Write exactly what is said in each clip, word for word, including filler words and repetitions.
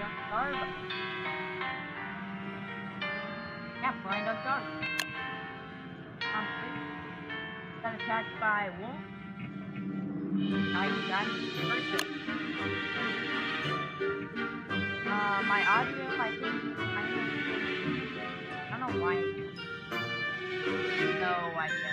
Starve. Yeah, blind on dog. Um, got attacked by wolf. I got person. Uh, my audio, I think, I don't know why. No idea.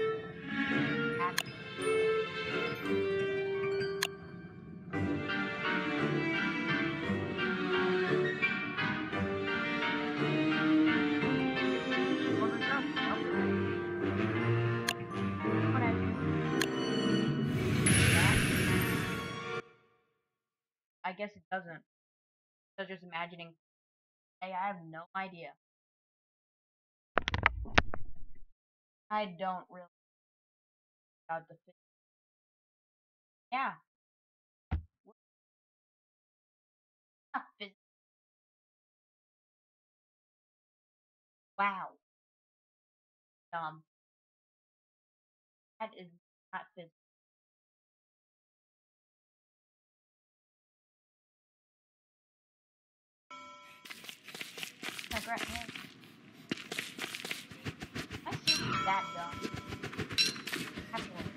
I guess it doesn't. So just imagining. Hey, I have no idea. I don't really know about the physics. Yeah. Not physics. Wow. Dumb. That is not physics. My great hand. I see that dumb. That's one.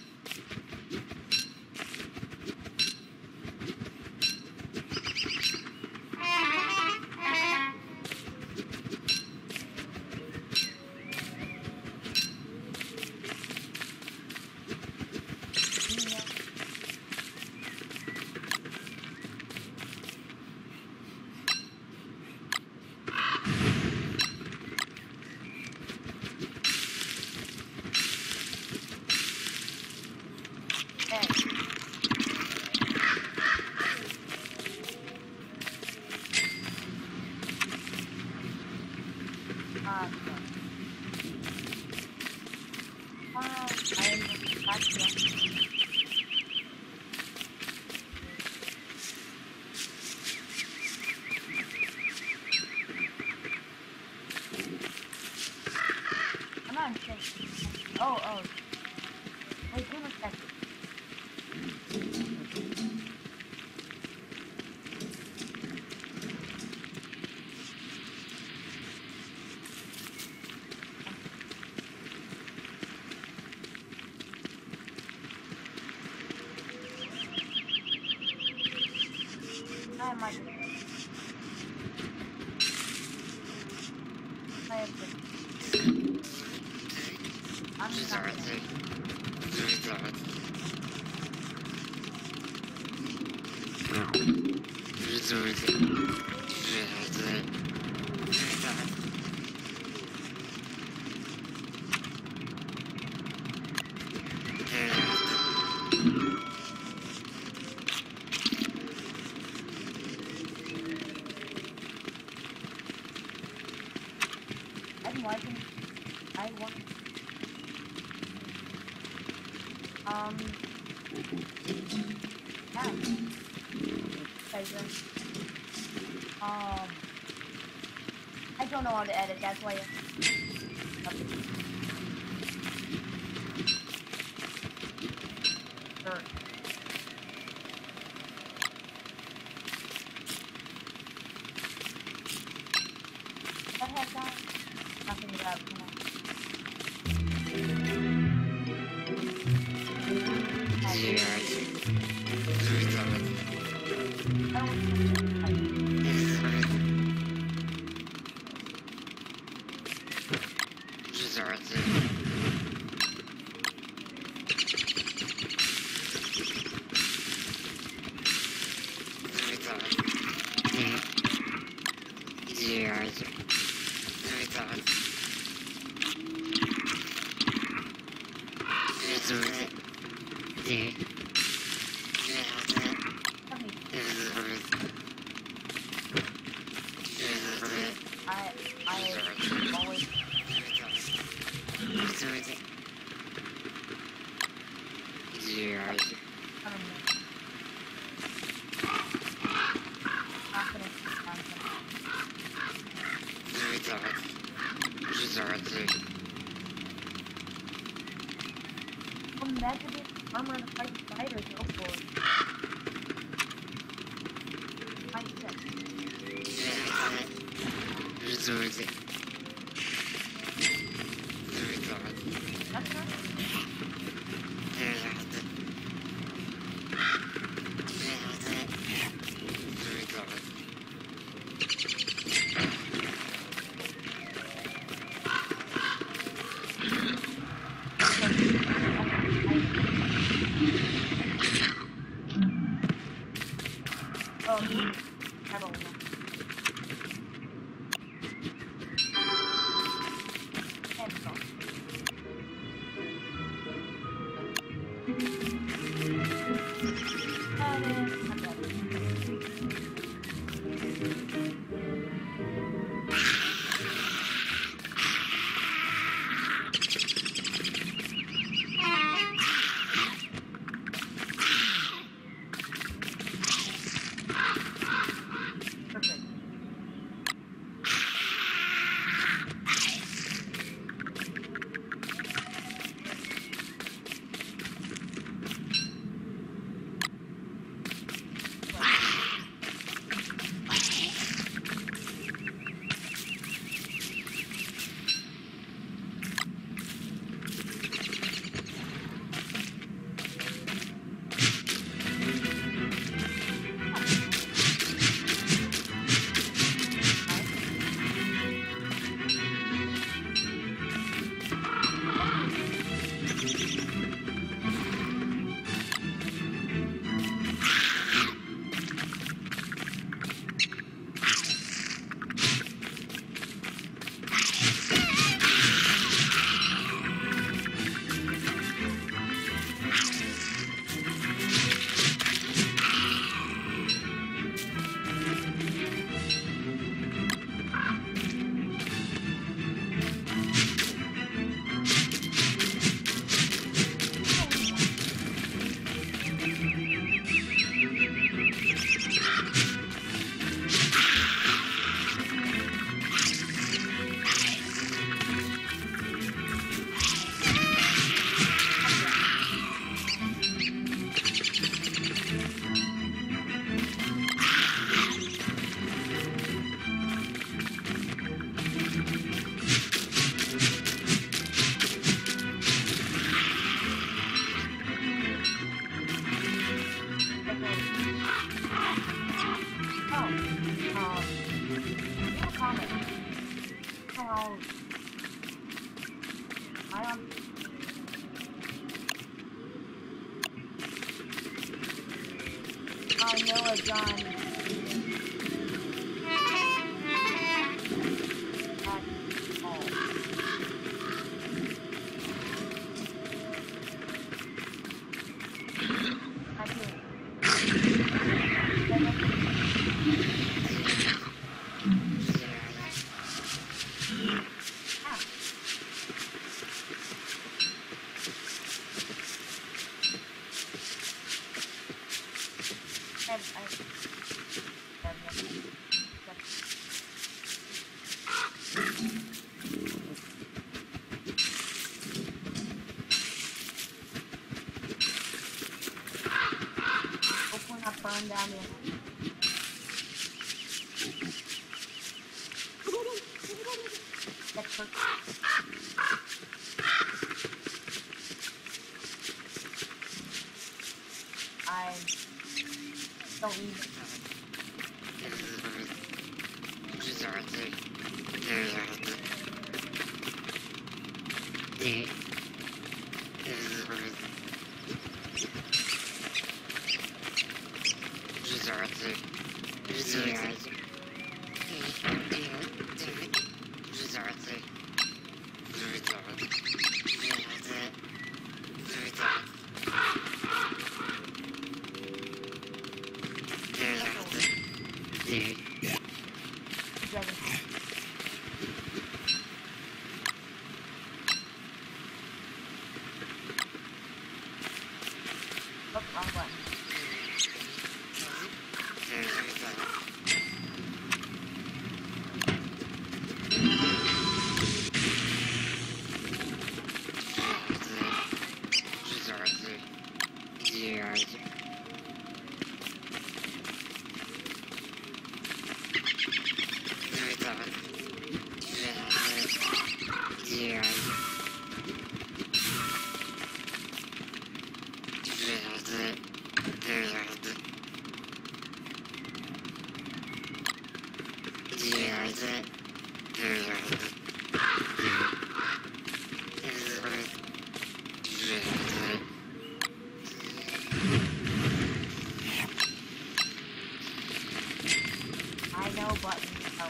Oh, oh. Wait, give me a second. I might have I have to. I'm sorry. I'm liking. I want. Um. Yeah. Um. I don't know how to edit. That's why. Sure. What has that? Nothing about. You know. I I always imagine if armor to fight spiders, go for it. I said. I know a gun. That's all. I do. Burn down the That's perfect. I don't need it. I know, but no.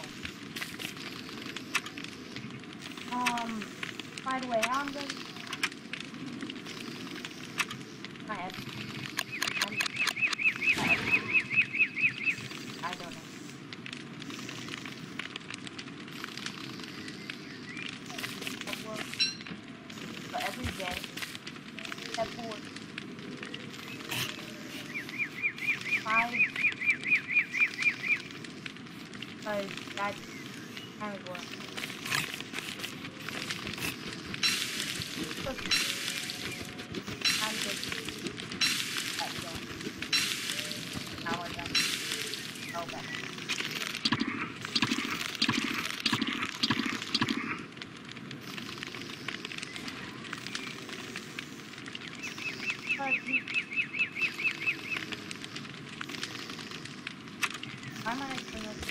Um, by the way, I'm gonna... I have... I'm, I have... I don't know. Upload. But every day, step forward. Five. Because that's kind of what I'm just let go. Now we're done. Okay. But he... Why am I doing this?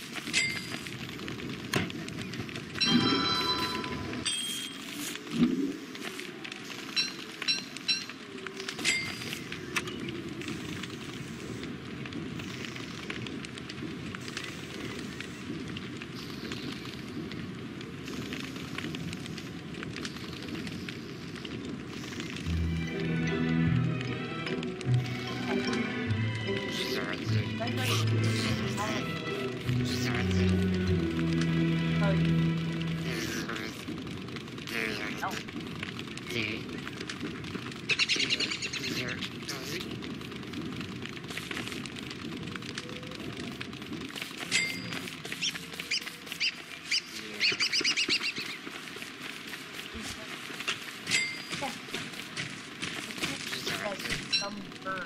Some bird.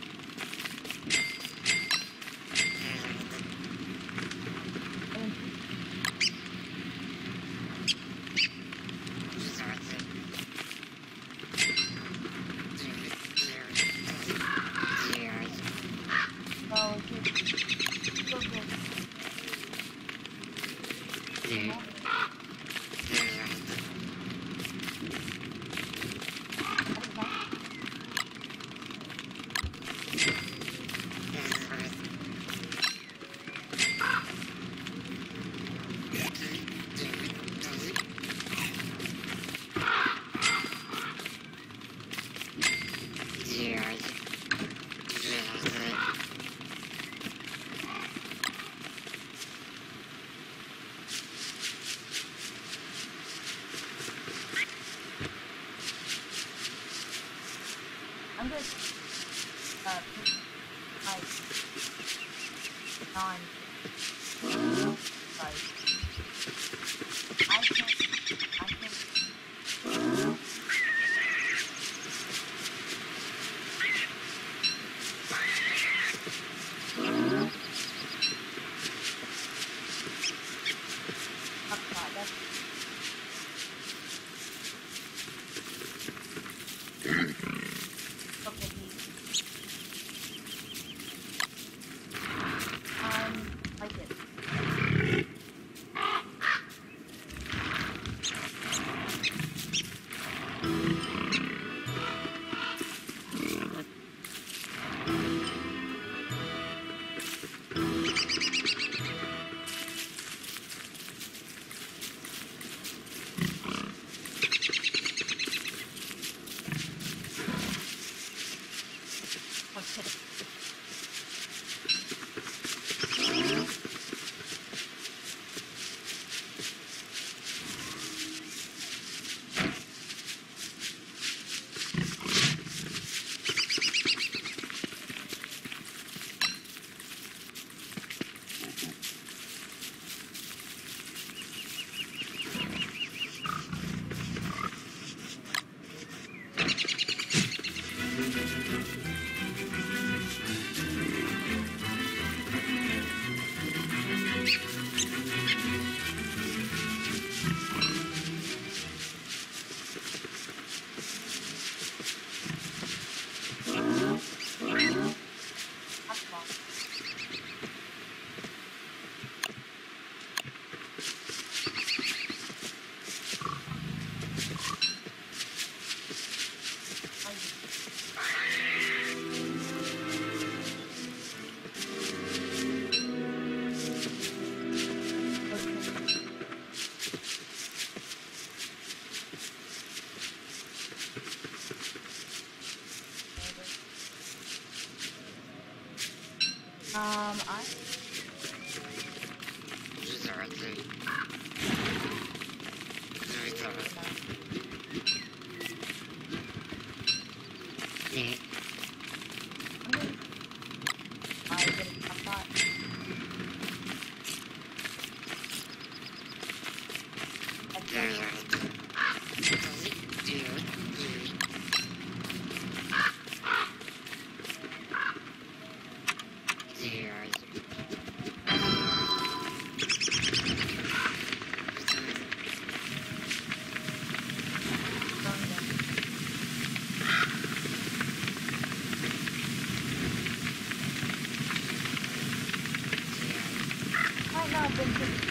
Oh, I'm just uh put my on like I can't I can't outside. That's okay. Um, like it. I didn't have that. Might not have been good.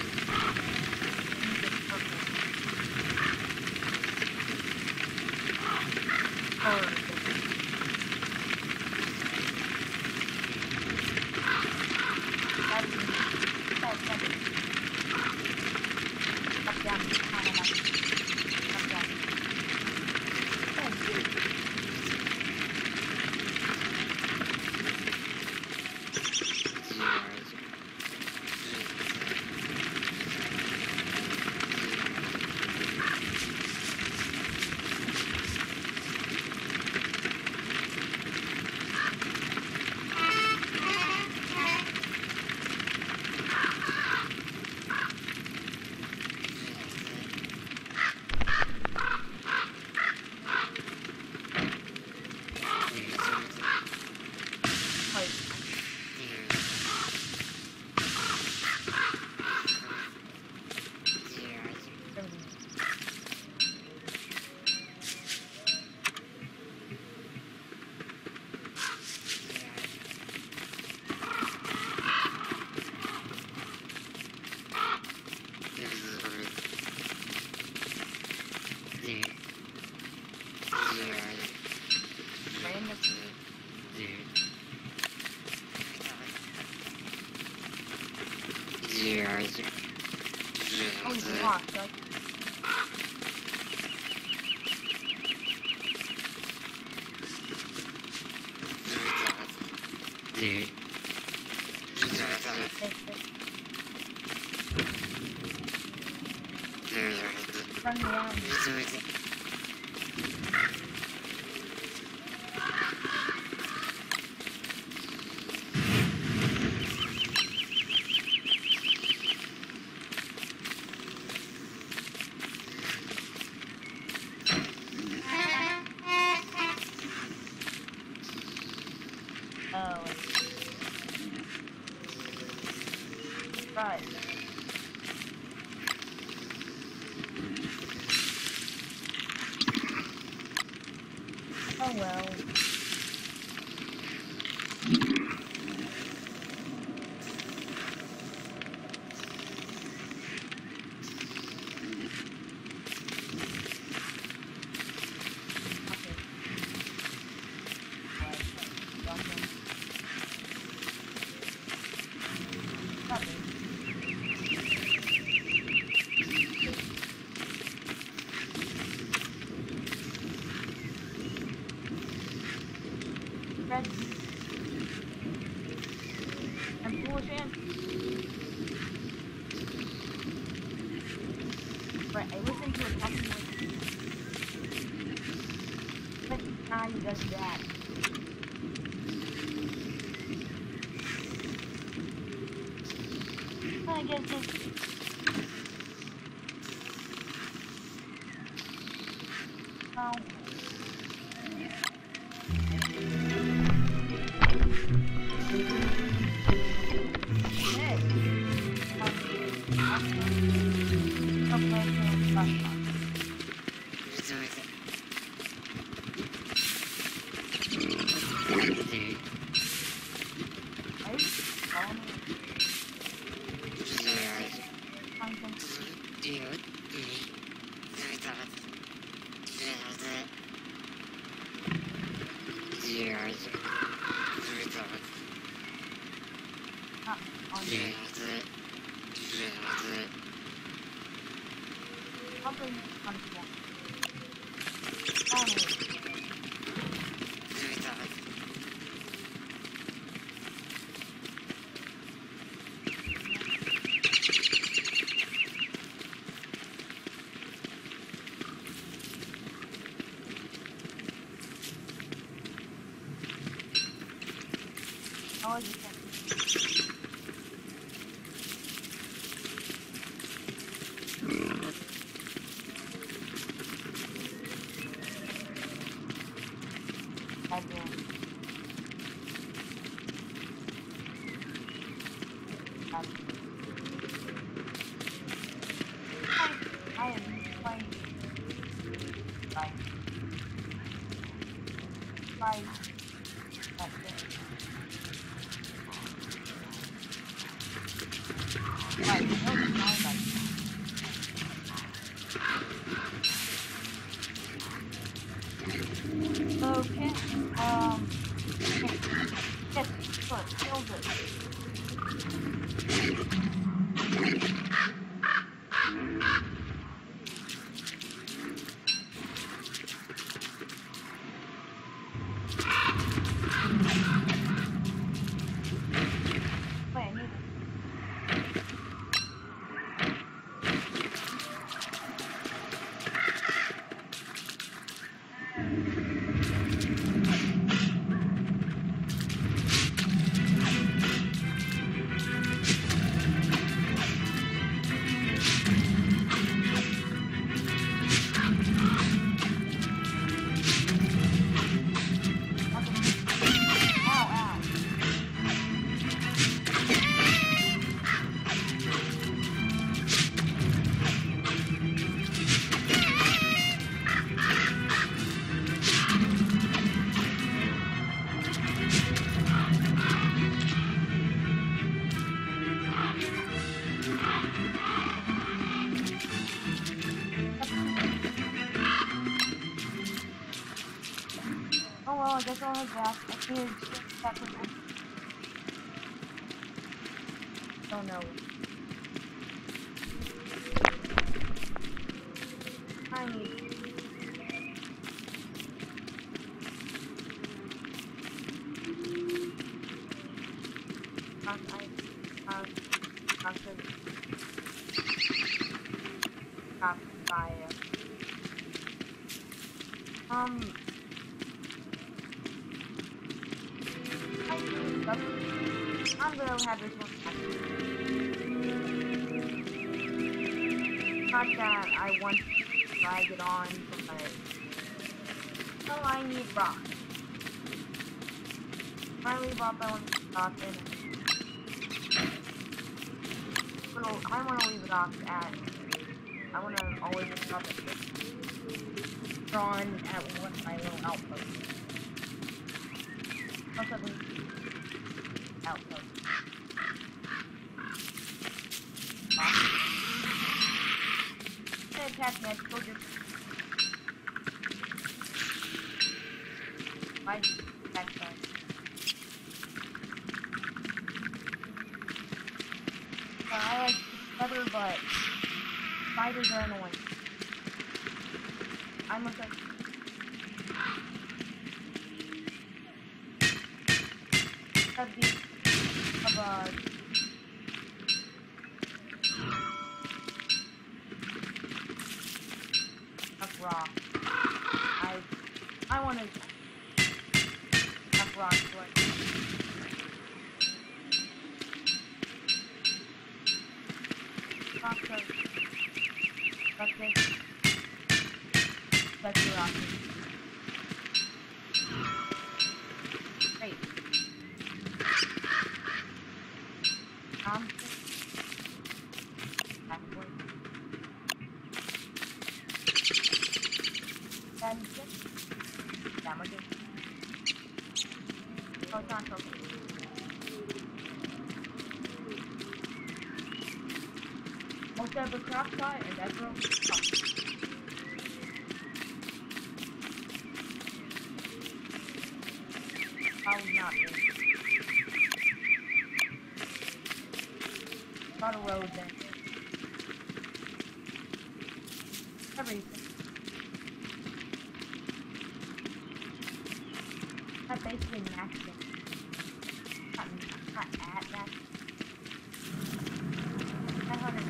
Oh, he's locked, right? Run around. Oh. Right. Oh well. Red. I'm foolish and right, I listened to a talking voice. But time does that. I guess it's oh. Oh, you can. Bedroom. Bedroom. I am playing. Like. Like. That's it. Right, no, it's not like. Okay, um, yes, but kills it. Wait, I need it. Ow, ow. Oh well, I guess I'll head back. I can just back with them. Don't know. I need. I, I, um, after Stop fire. Um, I do stuff. I'm gonna have this one happen. Not that I want to drag it on, but so I need rocks. Finally bought that one rock in. So I want to leave rocks at. I want to always stop it. Drawn at one of my little outposts. Most of them outposts. Attack me, I told you. Why did you attack that? I like feather, but spiders are annoying. I must have. That'd be of a. Of rock. I. I want to. Have rock like. Rock so. That's it. That's the rock. Great. Um. Backward. Then just damage it. Oh, it's not so good. Also have a crop shot and that's real. Oh. Probably not. Not a road then. Everything. That basically maxed it. Not, not at that. nine hundred.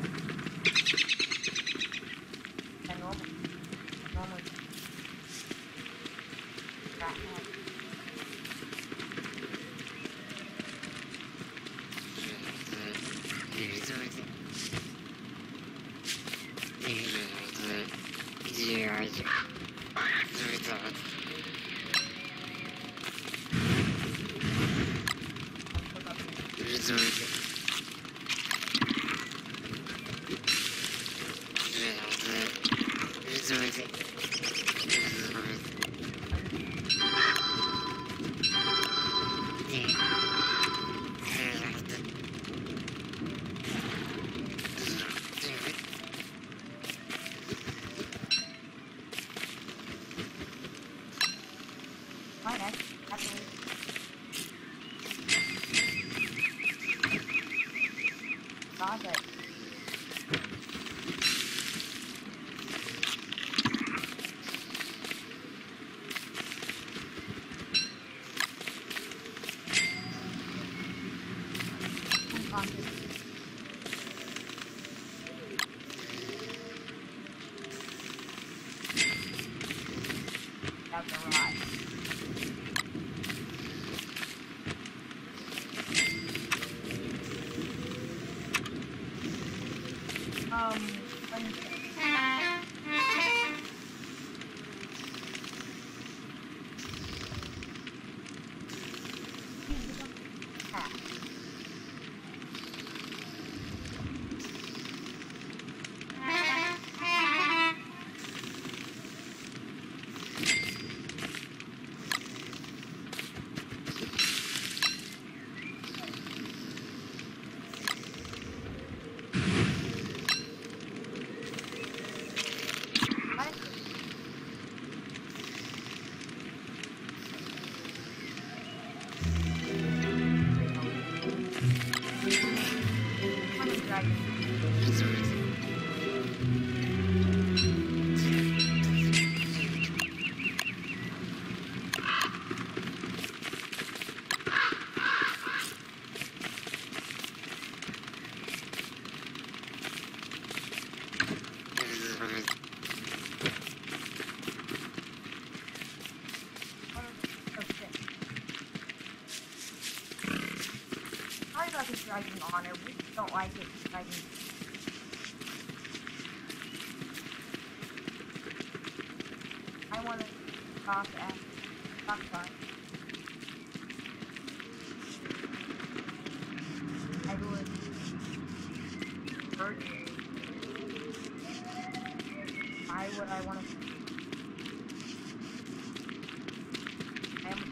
Yeah, normal. Normal. Right now. Fine, I actually. Got it. That's a lot. Um, let me see. Ah. Sorry about this dragging on. I really don't like it dragging. I want to stop at stop sign. I would urge you. Why would I want to? I am.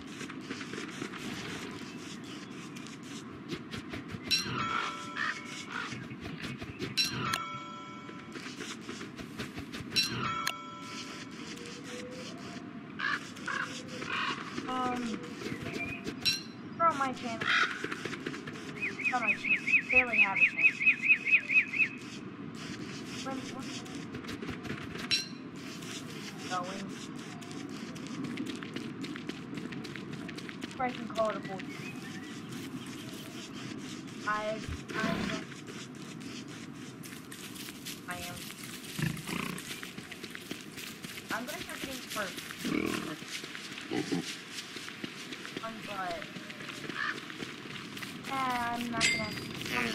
Um, from my channel, from my channel, barely have a channel. When, when, going, I can call it a full. I, I'm, I am. I'm gonna start getting first. But yeah, I'm not gonna. I'm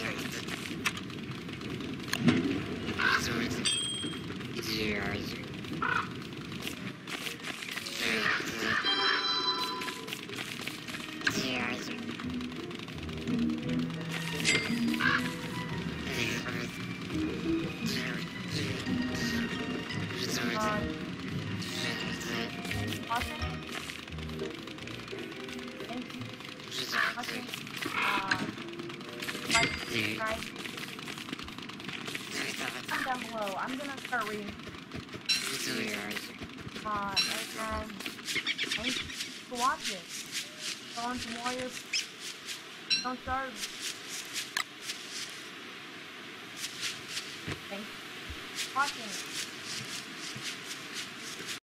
watching. Uh, like, subscribe. Comment down below. I'm gonna start reading. Uh, and thanks for watching. Go on some warriors. Don't starve. Thanks for watching.